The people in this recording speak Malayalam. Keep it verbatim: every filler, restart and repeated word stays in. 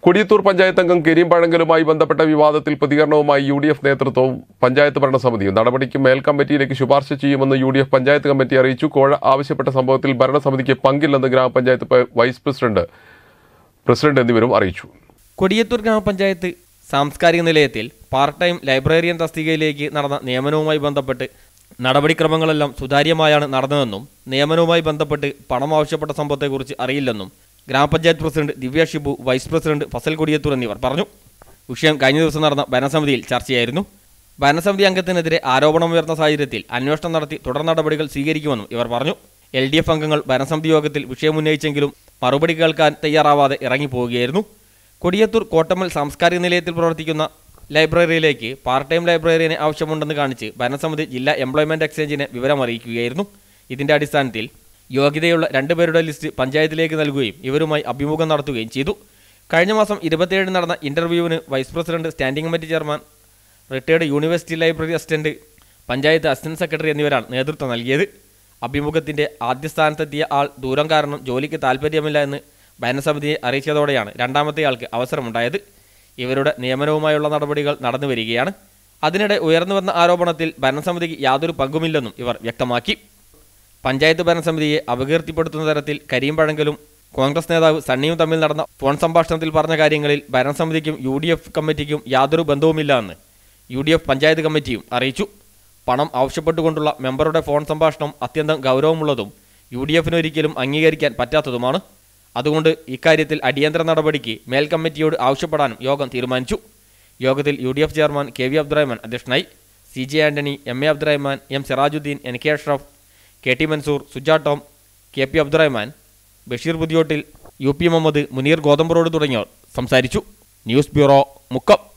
കൊടിയത്തൂർ പഞ്ചായത്ത് അംഗം കരീം പഴങ്കലുമായി ബന്ധപ്പെട്ട വിവാദത്തിൽ പ്രതികരണവുമായി യു ഡി എഫ് നേതൃത്വവും പഞ്ചായത്ത് ഭരണസമിതിയും നടപടിക്ക് മേൽ കമ്മിറ്റിയിലേക്ക് ശുപാർശ ചെയ്യുമെന്ന് U D F panchayat committee അറിയിച്ചു. കോഴ ആവശ്യപ്പെട്ട സംഭവത്തിൽ ഭരണസമിതിക്ക് പങ്കില്ലെന്ന് ഗ്രാമപഞ്ചായത്ത് വൈസ് പ്രസിഡന്റ് പ്രസിഡന്റ് എന്നിവരും അറിയിച്ചു. കൊടിയത്തൂർ ഗ്രാമപഞ്ചായത്ത് സാംസ്കാരിക നിലയത്തിൽ പാർട്ട് ടൈം ലൈബ്രറിയൻ തസ്തികയിലേക്ക് നടന്ന നിയമനവുമായി ബന്ധപ്പെട്ട് നടപടിക്രമങ്ങളെല്ലാം സുതാര്യമായാണ് നടന്നതെന്നും നിയമനവുമായി ബന്ധപ്പെട്ട് പണം ആവശ്യപ്പെട്ട സംഭവത്തെക്കുറിച്ച് അറിയില്ലെന്നും ഗ്രാമപഞ്ചായത്ത് president Divya Shibu, vice president Fazal Kodiyathur എന്നിവർ പറഞ്ഞു. വിഷയം കഴിഞ്ഞ ദിവസം നടന്ന ഭരണസമിതിയിൽ ചർച്ചയായിരുന്നു. ഭരണസമിതി അംഗത്തിനെതിരെ ആരോപണമുയർന്ന സാഹചര്യത്തിൽ അന്വേഷണം നടത്തി തുടർ നടപടികൾ സ്വീകരിക്കുമെന്നും ഇവർ പറഞ്ഞു. എൽ ഡി എഫ് അംഗങ്ങൾ ഭരണസമിതി യോഗത്തിൽ വിഷയമുന്നയിച്ചെങ്കിലും മറുപടി കേൾക്കാൻ തയ്യാറാവാതെ ഇറങ്ങിപ്പോവുകയായിരുന്നു. കൊടിയത്തൂർ കോട്ടമ്മൽ സാംസ്കാരിക നിലയത്തിൽ പ്രവർത്തിക്കുന്ന ലൈബ്രറിയിലേക്ക് പാർട്ട് ടൈം ലൈബ്രറിയനെ ആവശ്യമുണ്ടെന്ന് കാണിച്ച് ഭരണസമിതി ജില്ലാ എംപ്ലോയ്മെന്റ് എക്സ്ചേഞ്ചിനെ വിവരമറിയിക്കുകയായിരുന്നു. ഇതിന്റെ അടിസ്ഥാനത്തിൽ യോഗ്യതയുള്ള രണ്ടുപേരുടെ ലിസ്റ്റ് പഞ്ചായത്തിലേക്ക് നൽകുകയും ഇവരുമായി അഭിമുഖം നടത്തുകയും ചെയ്തു. കഴിഞ്ഞ മാസം ഇരുപത്തിയേഴിന് നടന്ന ഇന്റർവ്യൂവിന് vice president, standing committee chairman, retired university library assistant, panchayat assistant secretary എന്നിവരാണ് നേതൃത്വം നൽകിയത്. അഭിമുഖത്തിന്റെ ആദ്യ സ്ഥാനത്തെത്തിയ ആൾ ദൂരം കാരണം ജോലിക്ക് താൽപ്പര്യമില്ല എന്ന് ഭരണസമിതിയെ അറിയിച്ചതോടെയാണ് രണ്ടാമത്തെയാൾക്ക് അവസരമുണ്ടായത്. ഇവരുടെ നിയമനവുമായുള്ള നടപടികൾ നടന്നു വരികയാണ്. അതിനിടെ ഉയർന്നുവന്ന ആരോപണത്തിൽ ഭരണസമിതിക്ക് യാതൊരു പങ്കുമില്ലെന്നും ഇവർ വ്യക്തമാക്കി. പഞ്ചായത്ത് ഭരണസമിതിയെ അപകീർത്തിപ്പെടുത്തുന്ന തരത്തിൽ കരീം പഴങ്കലും കോൺഗ്രസ് നേതാവ് സണ്ണിയും തമ്മിൽ നടന്ന ഫോൺ സംഭാഷണത്തിൽ പറഞ്ഞ കാര്യങ്ങളിൽ ഭരണസമിതിക്കും യു ഡി എഫ് കമ്മിറ്റിക്കും യാതൊരു ബന്ധവുമില്ല എന്ന് യു ഡി എഫ് പഞ്ചായത്ത് കമ്മിറ്റിയും അറിയിച്ചു. പണം ആവശ്യപ്പെട്ടുകൊണ്ടുള്ള മെമ്പറുടെ ഫോൺ സംഭാഷണം അത്യന്തം ഗൗരവമുള്ളതും യു ഡി എഫിന് ഒരിക്കലും അംഗീകരിക്കാൻ പറ്റാത്തതുമാണ്. അതുകൊണ്ട് ഇക്കാര്യത്തിൽ അടിയന്തര നടപടിക്ക് മേൽ കമ്മിറ്റിയോട് ആവശ്യപ്പെടാനും യോഗം തീരുമാനിച്ചു. യോഗത്തിൽ U D F chairman K V Abdurahman അധ്യക്ഷനായി. C J Antony, M A Abdurahman, M Sirajuddin, N K Ashraf, K T Mansoor, Suja Tom, K P Abdurahman, Basheer Puthiyottil, U P Muhammad, Muneer Gothambaroad തുടങ്ങിയവർ സംസാരിച്ചു. News bureau, Mukkam.